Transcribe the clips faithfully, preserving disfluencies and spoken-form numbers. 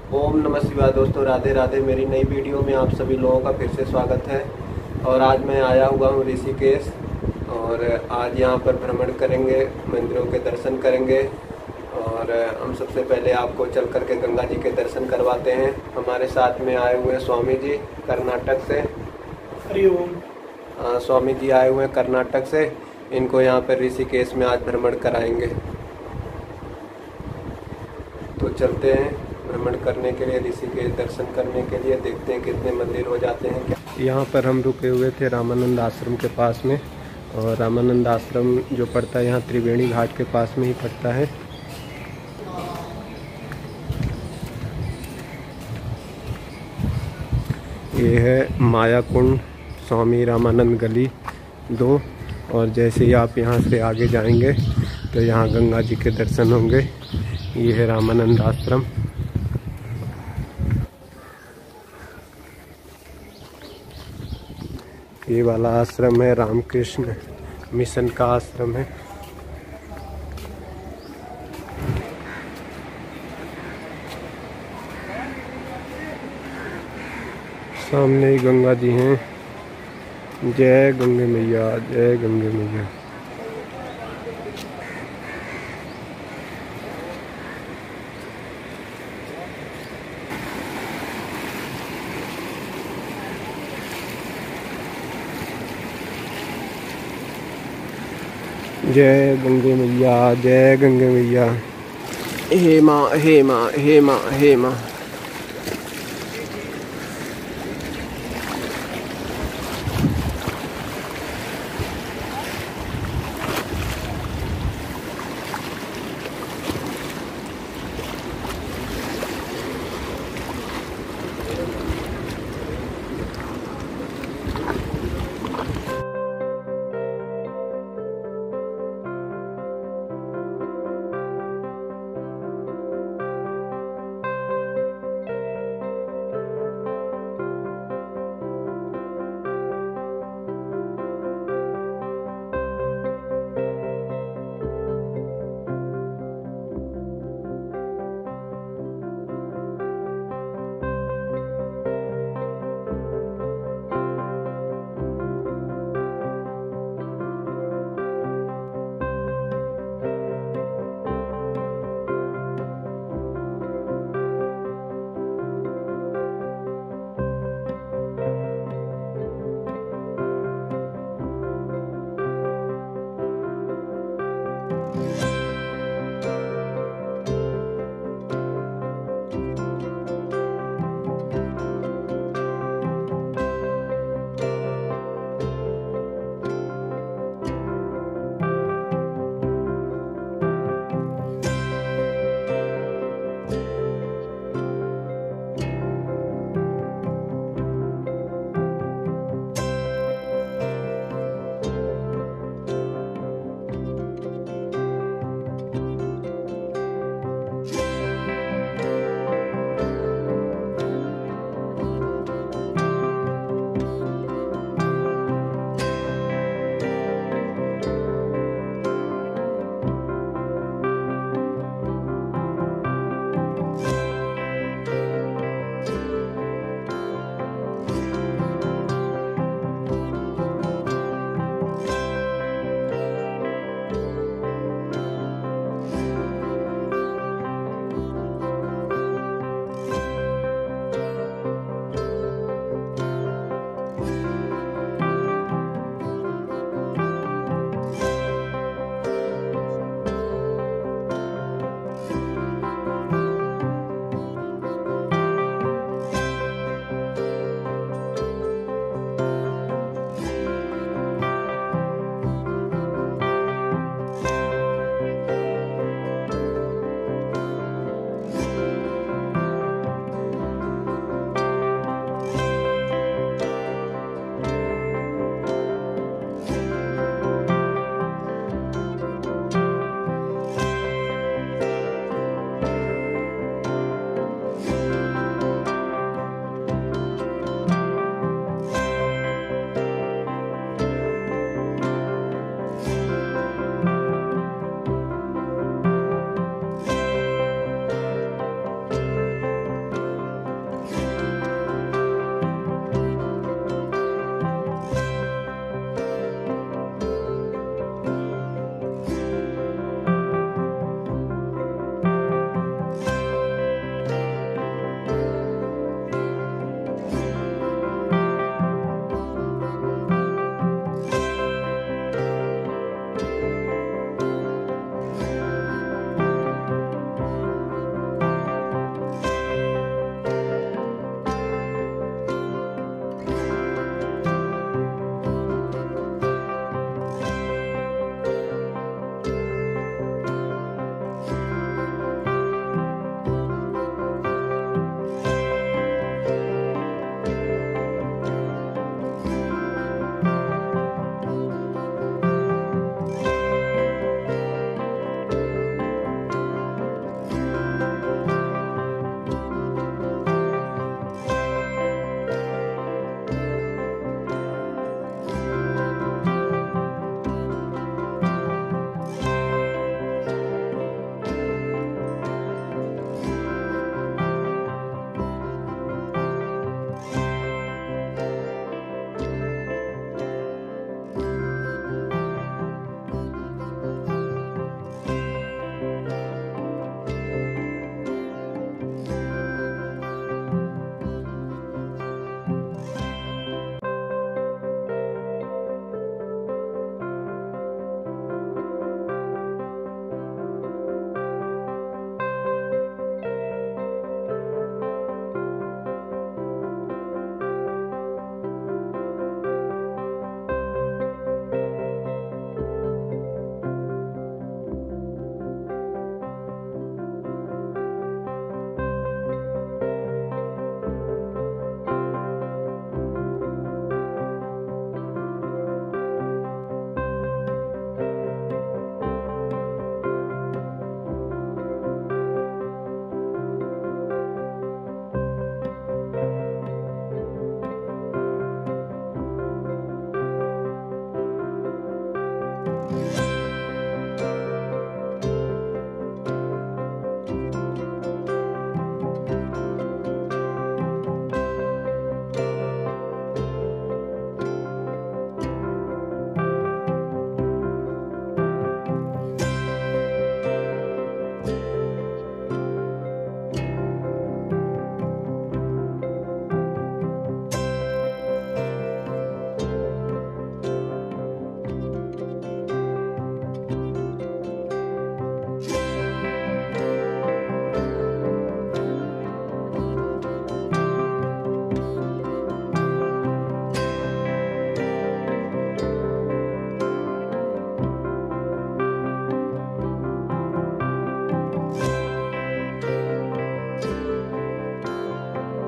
ओम नमः शिवाय। दोस्तों राधे राधे। मेरी नई वीडियो में आप सभी लोगों का फिर से स्वागत है। और आज मैं आया हुआ हूँ ऋषिकेश और आज यहाँ पर भ्रमण करेंगे, मंदिरों के दर्शन करेंगे। और हम सबसे पहले आपको चल कर के गंगा जी के दर्शन करवाते हैं। हमारे साथ में आए हुए हैं स्वामी जी कर्नाटक से। हरिओम। अ, स्वामी जी आए हुए हैं कर्नाटक से। इनको यहाँ पर ऋषिकेश में आज भ्रमण कराएंगे। तो चलते हैं भ्रमण करने के लिए, ऋषिकेश दर्शन करने के लिए। देखते हैं कितने मंदिर हो जाते हैं। क्या यहाँ पर हम रुके हुए थे रामानंद आश्रम के पास में। और रामानंद आश्रम जो पड़ता है यहाँ त्रिवेणी घाट के पास में ही पड़ता है। ये है माया कुंड, स्वामी रामानंद गली दो। और जैसे ही आप यहाँ से आगे जाएंगे तो यहाँ गंगा जी के दर्शन होंगे। ये है रामानंद आश्रम। ये वाला आश्रम है रामकृष्ण मिशन का आश्रम है। सामने ही गंगा जी हैं। जय गंगे मैया, जय गंगे मैया। जय गंगे मैया, जय गंगे मैया। हे माँ, हे माँ, हे माँ, हे माँ।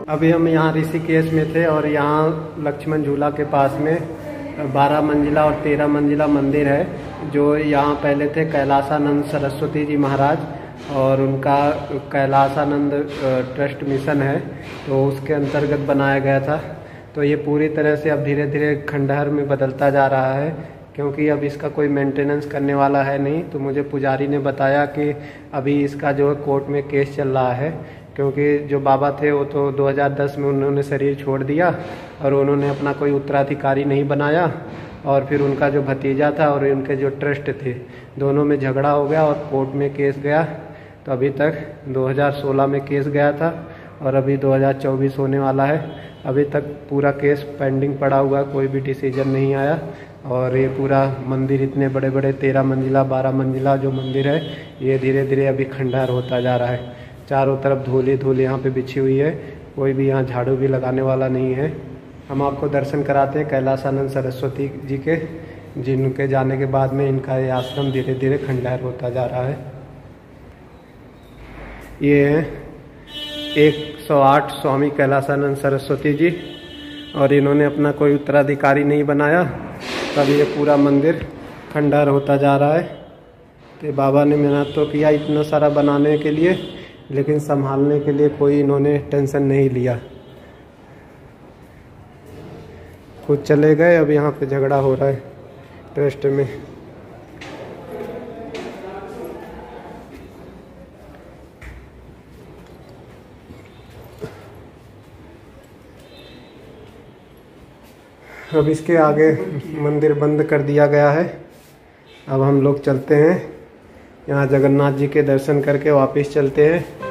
अभी हम यहाँ ऋषिकेश में थे और यहाँ लक्ष्मण झूला के पास में बारह मंजिला और तेरह मंजिला मंदिर है, जो यहाँ पहले थे कैलासानंद सरस्वती जी महाराज, और उनका कैलासानंद ट्रस्ट मिशन है, तो उसके अंतर्गत बनाया गया था। तो ये पूरी तरह से अब धीरे धीरे खंडहर में बदलता जा रहा है, क्योंकि अब इसका कोई मेंटेनेंस करने वाला है नहीं। तो मुझे पुजारी ने बताया कि अभी इसका जो है कोर्ट में केस चल रहा है, क्योंकि जो बाबा थे वो तो दो हज़ार दस में उन्होंने शरीर छोड़ दिया और उन्होंने अपना कोई उत्तराधिकारी नहीं बनाया, और फिर उनका जो भतीजा था और उनके जो ट्रस्ट थे दोनों में झगड़ा हो गया और कोर्ट में केस गया। तो अभी तक दो हज़ार सोलह में केस गया था और अभी दो हज़ार चौबीस होने वाला है। अभी तक पूरा केस पेंडिंग पड़ा हुआ, कोई भी डिसीजन नहीं आया। और ये पूरा मंदिर, इतने बड़े बड़े तेरह मंजिला बारह मंजिला जो मंदिर है, ये धीरे धीरे अभी खंडहर होता जा रहा है। चारों तरफ धूल ही धूल यहाँ पे बिछी हुई है, कोई भी यहाँ झाड़ू भी लगाने वाला नहीं है। हम आपको दर्शन कराते हैं कैलासानंद सरस्वती जी के, जिनके जाने के बाद में इनका ये आश्रम धीरे धीरे खंडहर होता जा रहा है। ये है एक सौ आठ स्वामी कैलासानंद सरस्वती जी, और इन्होंने अपना कोई उत्तराधिकारी नहीं बनाया, तब ये पूरा मंदिर खंडहर होता जा रहा है। तो बाबा ने मेहनत तो किया इतना सारा बनाने के लिए, लेकिन संभालने के लिए कोई इन्होंने टेंशन नहीं लिया, खुद चले गए। अब यहाँ पे झगड़ा हो रहा है ट्रस्ट में। अब इसके आगे मंदिर बंद कर दिया गया है। अब हम लोग चलते हैं, यहाँ जगन्नाथ जी के दर्शन करके वापस चलते हैं।